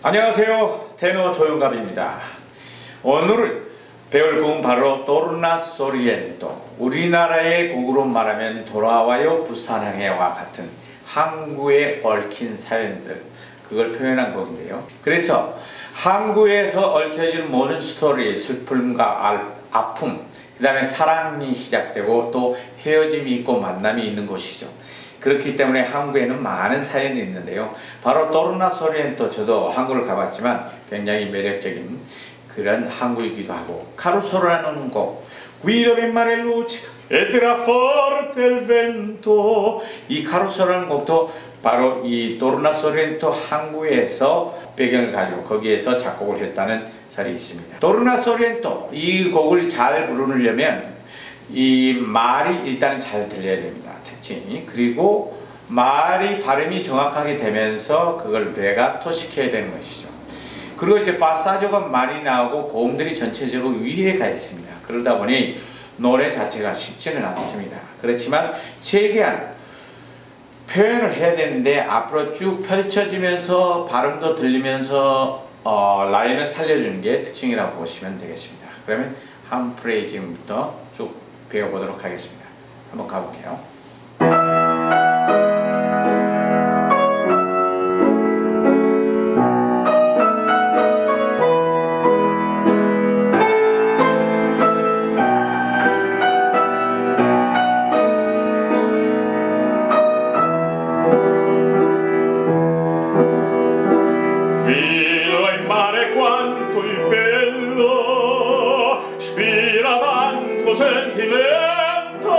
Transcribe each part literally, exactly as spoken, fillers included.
안녕하세요. 테너 조용갑입니다. 오늘은 배울 곡은 바로 토르나소리엔토, 우리나라의 곡으로 말하면 돌아와요 부산항해와 같은 항구에 얽힌 사연들, 그걸 표현한 곡인데요. 그래서 항구에서 얽혀지는 모든 스토리, 슬픔과 아픔, 그 다음에 사랑이 시작되고 또 헤어짐이 있고 만남이 있는 곳이죠. 그렇기 때문에 항구에는 많은 사연이 있는데요. 바로 토르나소리엔토, 저도 항구를 가봤지만 굉장히 매력적인 그런 항구이기도 하고, 카루소라는 곡, Guido ben mare lucica ed era forte il vento, 이 카루소라는 곡도 바로 이 토르나소리엔토 항구에서 배경을 가지고 거기에서 작곡을 했다는 설이 있습니다. 토르나소리엔토, 이 곡을 잘 부르려면 이 말이 일단 잘 들려야 됩니다. 특징이. 그리고 말이 발음이 정확하게 되면서 그걸 레가토 시켜야 되는 것이죠. 그리고 이제 파사조가 많이 나오고 고음들이 전체적으로 위에 가 있습니다. 그러다 보니 노래 자체가 쉽지는 않습니다. 그렇지만 최대한 표현을 해야 되는데 앞으로 쭉 펼쳐지면서 발음도 들리면서 어, 라인을 살려주는 게 특징이라고 보시면 되겠습니다. 그러면 한 프레이즈부터 쭉 배워보도록 하겠습니다. 한번 가볼게요. Filo in mare quanto il bello spira tanto sentimento,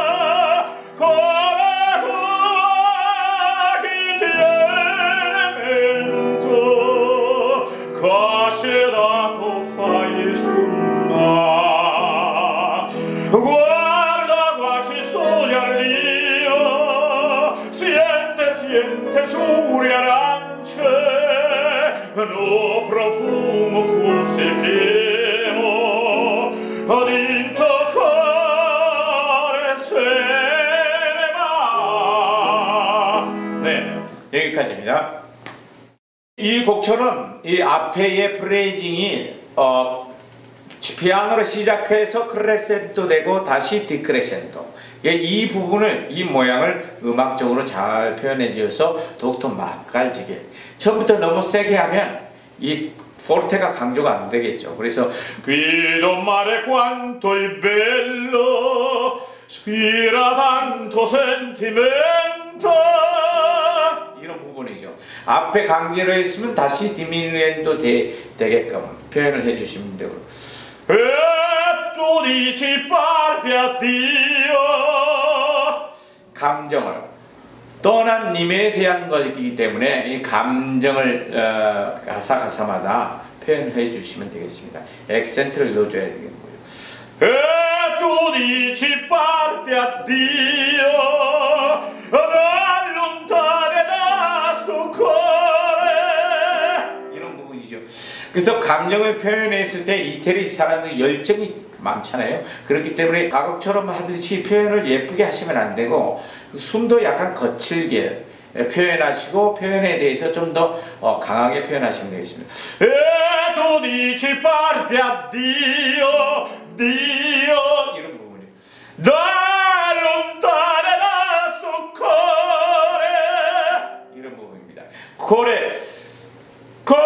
come tua chi tiene mento, cosce dato fai stunna. Guarda qua chi studia Dio, siente, siente suri arance, no profumo così fino, dentro cuore se ne va. 네, 여기까지입니다. 이 곡처럼 이 앞에의 프레이징이 어, 피아노로 시작해서 크레센토 되고 다시 디크레센토, 이 부분을, 이 모양을 음악적으로 잘 표현해 주어서 더욱더 맛깔지게, 처음부터 너무 세게 하면 이 포르테가 강조가 안 되겠죠. 그래서 Guido mare quanto il bello spira tanto sentimento, 이런 부분이죠. 앞에 강제로 했으면 다시 디미누엔도 되, 되게끔 표현을 해 주시면 되고, E tu dici parti addio, 감정을, 떠난 님에 대한 것이기 때문에 이 감정을 어, 가사 가사마다 표현해 주시면 되겠습니다. 액센트를 넣어줘야 되겠고요. E tu dici parti addio, allontanerà sto cuore, 이런 부분이죠. 그래서 감정을 표현했을 때 이태리 사람들이 열정이 많잖아요. 그렇기 때문에 가곡처럼 하듯이 표현을 예쁘게 하시면 안 되고, 숨도 약간 거칠게 표현하시고 표현에 대해서 좀 더 어, 강하게 표현하시면 되겠습니다. E tu dici parti addio, Dio, 이런 부분이에요. Allontanerà sto cuore, 이런 부분입니다. 고래, 고래,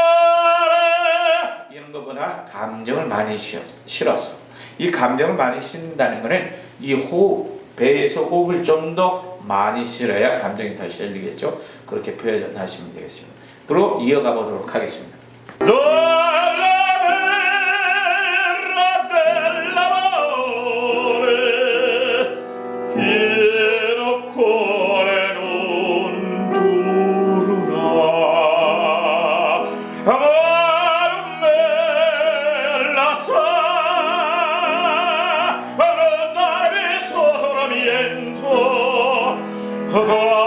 이런 것보다 감정을 많이 실었어. 이 감정을 많이 실는다는 것은 이 호흡, 배에서 호흡을 좀 더 많이 실어야 감정이 더 실리겠죠. 그렇게 표현하시면 되겠습니다. 그리고 이어가 보도록 하겠습니다.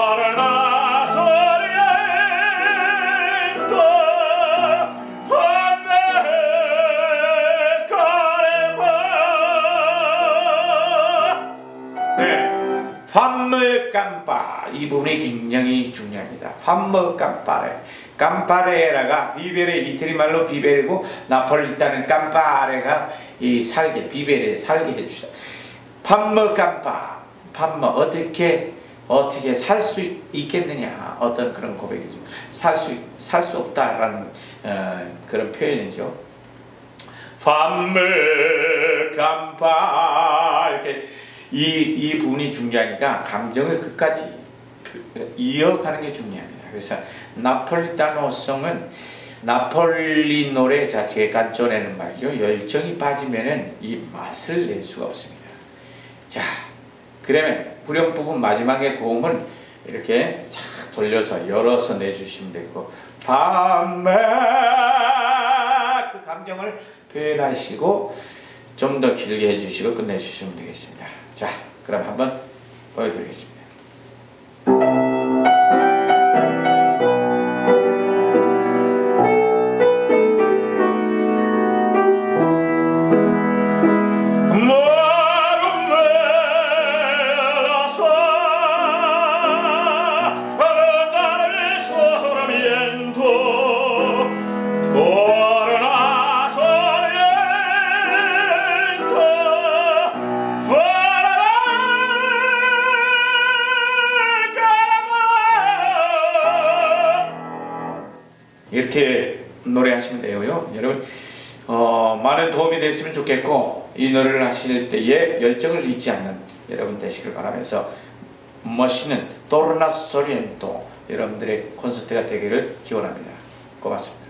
Tornasoриento, 팜머 깜파 이 부분이 굉장히 중요합니다. 팜머 깜파레 깜파레라가 비베레 이태리 말로 비베레고 나폴리타는 깜파레가 이 살게 비베레 살게 해주자. 팜머 깜파 팜머 어떻게 어떻게 살 수 있겠느냐 어떤 그런 고백이죠. 살 수 살 수 없다라는 어, 그런 표현이죠. 팜머 깜파 이렇게 이, 이 부분이 중요하니까 감정을 끝까지 이어가는 게 중요합니다. 그래서 나폴리타노성은 나폴리 노래 자체에 간조내는 말이요. 열정이 빠지면은 이 맛을 낼 수가 없습니다. 자, 그러면 후렴 부분 마지막에 고음은 이렇게 착 돌려서 열어서 내주시면 되고, 밤에 그 감정을 표현하시고 좀 더 길게 해주시고 끝내주시면 되겠습니다. 자, 그럼 한번 보여드리겠습니다. 이렇게 노래하시면 되고요. 여러분 어, 많은 도움이 됐으면 좋겠고 이 노래를 하실 때에 열정을 잊지 않는 여러분 되시길 바라면서 멋있는 토르나 소리엔토 여러분들의 콘서트가 되기를 기원합니다. 고맙습니다.